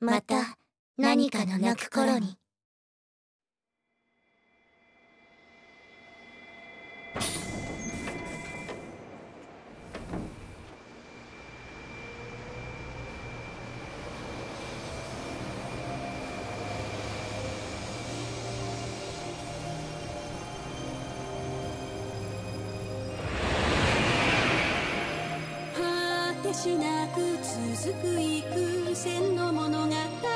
また何かの泣く頃に。 果てしなく続く幾千の物語、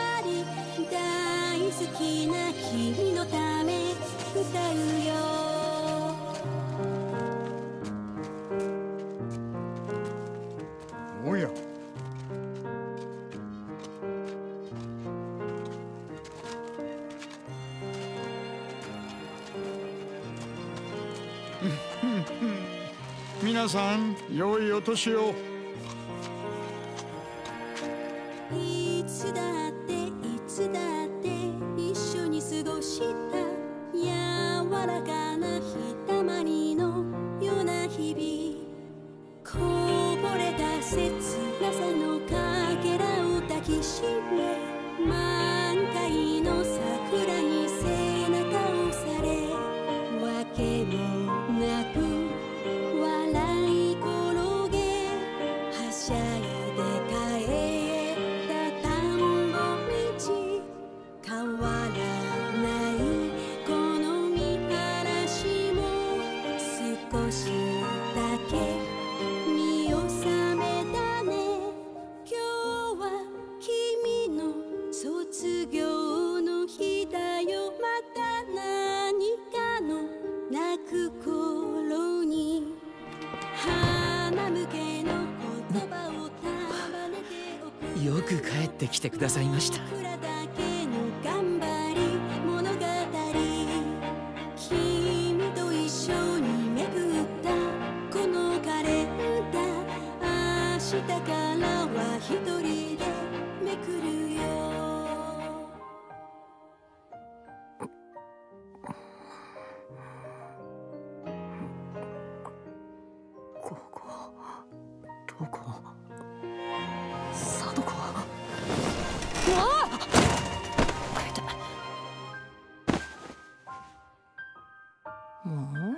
大好きな君のため歌うよ。 おや、皆さん良いお年を。 いつだっていつだって一緒に過ごした柔らかなひたまりのような日々、こぼれた切なさのかけらを抱きしめ、満開の桜に背中をされ、わけもなく笑い転げはしゃいで帰った田んぼ道、変わらないこの見晴らしも少しだけ見納めだね。今日は君の卒業の日だよ。また何かの泣く頃に花向けの言葉を束ねておく。 よく帰ってきてくださいました。 僕らだけの頑張り物語、君と一緒にめくったこのカレンダー、明日からは一人でめくるよ。 ここどこ？貞子は？うわあ！もう？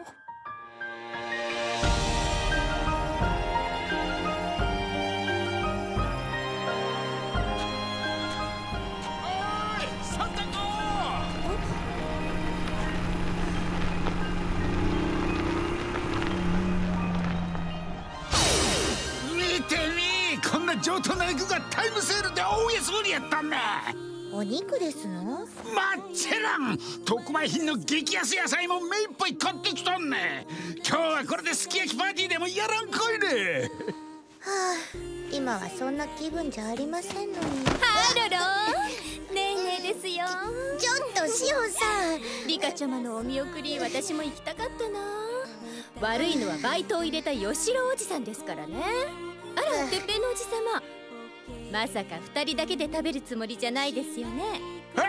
見てみ、こんな上等な肉がタイムセールで大安売りやったんだ。 お肉ですの？ まっちらん、特売品の激安野菜も目いっぱい買ってきたんね。今日はこれですき焼きパーティーでもやらんかいね。 はあ、今はそんな気分じゃありませんのに。 ハロロねえねえですよ。 ちょっとしおさん、 リカちゃまのお見送り私も行きたかったな。悪いのはバイトを入れた吉郎おじさんですからね。あら、てっぺんのおじさま、まさか2人だけで食べるつもりじゃないですよね。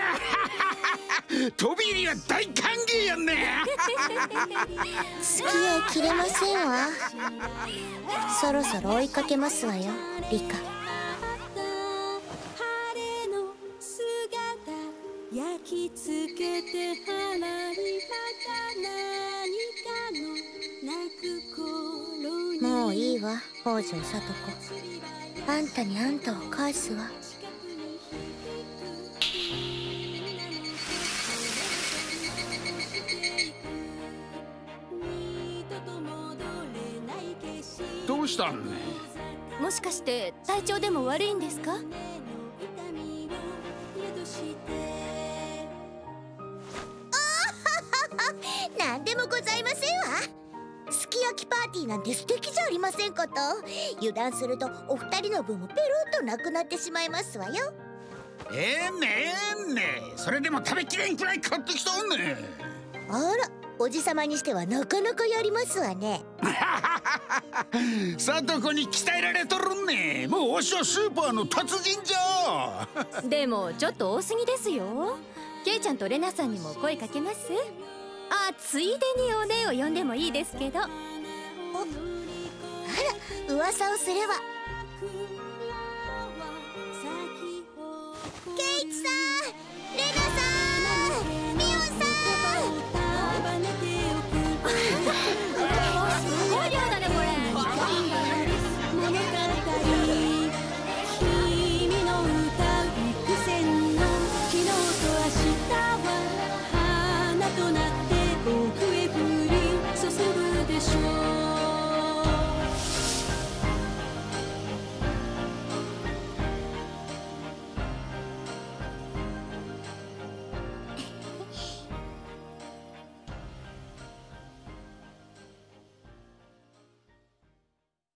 飛び入りは大歓迎やんね。 付き合いきれませんわ。そろそろ追いかけますわよ、リカ。 晴れの姿焼き付けて花にまた何かの泣く頃に。 もういいわ、北条聡子。あんたにあんたを返すわ。 どうしたんね。 もしかして体調でも悪いんですか？ なんでもございませんわ。すき焼きパーティーなんて素敵じゃありませんこと。油断するとお二人の分もペロッとなくなってしまいますわよ。 それでも食べきれんくらい買ってきたんね。 あら、おじさまにしてはなかなかやりますわね。 貞子に鍛えられとるんね。もうわしはスーパーの達人じゃ。 でもちょっと多すぎですよ。ケイちゃんとレナさんにも声かけます？あ、ついでにお姉を呼んでもいいですけど。 あら、噂をすれば。 ケイチさん、レナさん。